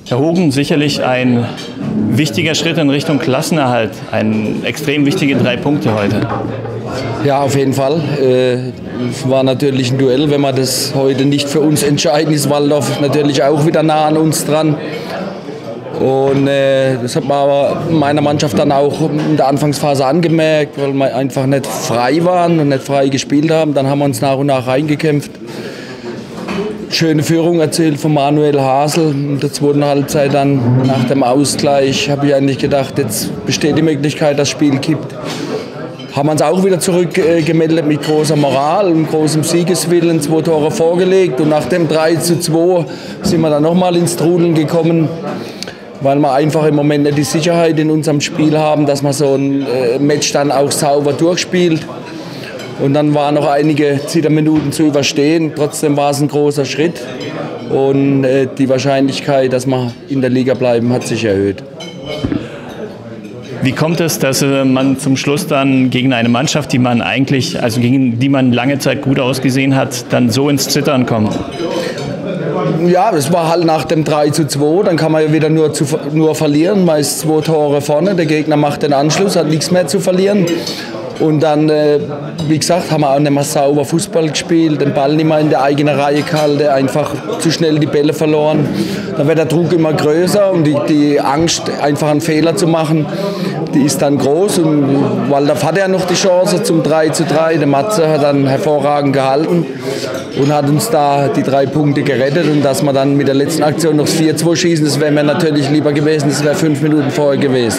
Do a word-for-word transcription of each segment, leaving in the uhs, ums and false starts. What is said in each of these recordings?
Herr Hogen, sicherlich ein wichtiger Schritt in Richtung Klassenerhalt. Ein extrem wichtige drei Punkte heute. Ja, auf jeden Fall. Es war natürlich ein Duell, wenn wir das heute nicht für uns entscheiden, ist Walldorf natürlich auch wieder nah an uns dran. Und äh, das hat man aber meiner Mannschaft dann auch in der Anfangsphase angemerkt, weil wir einfach nicht frei waren und nicht frei gespielt haben. Dann haben wir uns nach und nach reingekämpft. Schöne Führung erzielt von Manuel Hasel. In der zweiten Halbzeit dann nach dem Ausgleich habe ich eigentlich gedacht, jetzt besteht die Möglichkeit, dass das Spiel kippt. Haben wir uns auch wieder zurückgemeldet äh, mit großer Moral und großem Siegeswillen, zwei Tore vorgelegt. Und nach dem drei zu zwei sind wir dann nochmal ins Trudeln gekommen, weil wir einfach im Moment nicht die Sicherheit in unserem Spiel haben, dass man so ein äh, Match dann auch sauber durchspielt. Und dann waren noch einige Zitterminuten zu überstehen. Trotzdem war es ein großer Schritt. Und äh, die Wahrscheinlichkeit, dass wir in der Liga bleiben, hat sich erhöht. Wie kommt es, dass man zum Schluss dann gegen eine Mannschaft, die man eigentlich, also gegen die man lange Zeit gut ausgesehen hat, dann so ins Zittern kommt? Ja, es war halt nach dem drei zu zwei, dann kann man ja wieder nur, zu, nur verlieren, meist zwei Tore vorne, der Gegner macht den Anschluss, hat nichts mehr zu verlieren. Und dann, äh, wie gesagt, haben wir auch nicht mehr sauber Fußball gespielt, den Ball nicht mehr in der eigenen Reihe gehalten, einfach zu schnell die Bälle verloren. Dann wird der Druck immer größer und die, die Angst, einfach einen Fehler zu machen, die ist dann groß. Und Walldorf hatte ja noch die Chance zum drei zu drei. Der Matze hat dann hervorragend gehalten und hat uns da die drei Punkte gerettet. Und dass wir dann mit der letzten Aktion noch das vier zwei schießen, das wäre mir natürlich lieber gewesen, das wäre fünf Minuten vorher gewesen.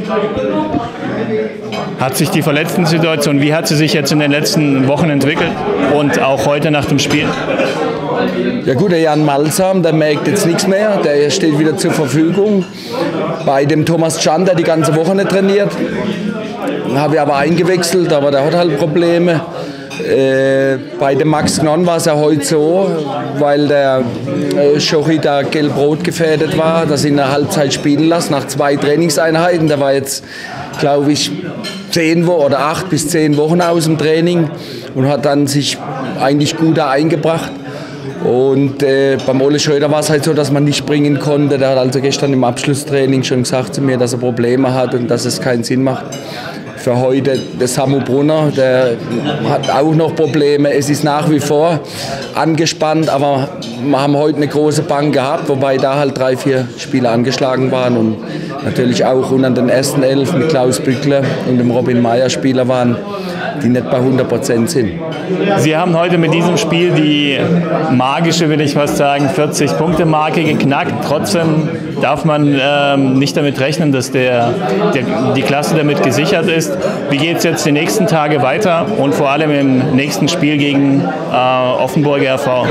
Hat sich die Verletzten-Situation, wie hat sie sich jetzt in den letzten Wochen entwickelt und auch heute nach dem Spiel? Ja gut, der Jan Malsam, der merkt jetzt nichts mehr, der steht wieder zur Verfügung. Bei dem Thomas Can, der die ganze Woche nicht trainiert, habe ich aber eingewechselt, aber der hat halt Probleme. Äh, bei dem Max Gnon war es ja heute so, weil der äh, Schochi da gelb-rot gefährdet war, dass ihn in der Halbzeit spielen lassen, nach zwei Trainingseinheiten. Der war jetzt, glaube ich, zehn Wochen oder acht bis zehn Wochen aus dem Training und hat dann sich eigentlich gut da eingebracht. Und äh, beim Ole Schröder war es halt so, dass man nicht bringen konnte. Der hat also gestern im Abschlusstraining schon gesagt zu mir, dass er Probleme hat und dass es keinen Sinn macht. Für heute der Samu Brunner, der hat auch noch Probleme. Es ist nach wie vor angespannt, aber wir haben heute eine große Bank gehabt, wobei da halt drei, vier Spieler angeschlagen waren und natürlich auch unter den ersten elf mit Klaus Bückler und dem Robin Meyer Spieler waren, die nicht bei hundert Prozent sind. Sie haben heute mit diesem Spiel die magische, will ich fast sagen, vierzig-Punkte-Marke geknackt. Trotzdem darf man ähm, nicht damit rechnen, dass der, der, die Klasse damit gesichert ist. Wie geht es jetzt die nächsten Tage weiter und vor allem im nächsten Spiel gegen äh, Offenburger R V?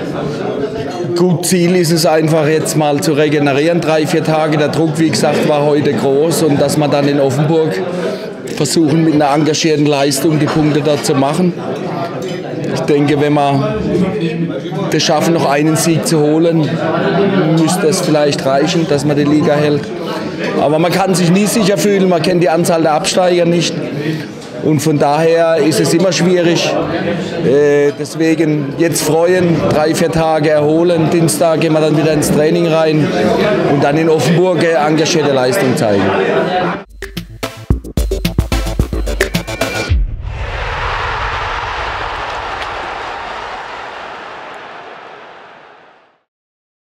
Gut, Ziel ist es einfach jetzt mal zu regenerieren, drei, vier Tage. Der Druck, wie gesagt, war heute groß und dass man dann in Offenburg versuchen, mit einer engagierten Leistung die Punkte da zu machen. Ich denke, wenn wir das schaffen, noch einen Sieg zu holen, müsste es vielleicht reichen, dass man die Liga hält. Aber man kann sich nie sicher fühlen, man kennt die Anzahl der Absteiger nicht. Und von daher ist es immer schwierig. Äh, deswegen jetzt freuen, drei, vier Tage erholen. Dienstag gehen wir dann wieder ins Training rein und dann in Offenburg engagierte Leistung zeigen.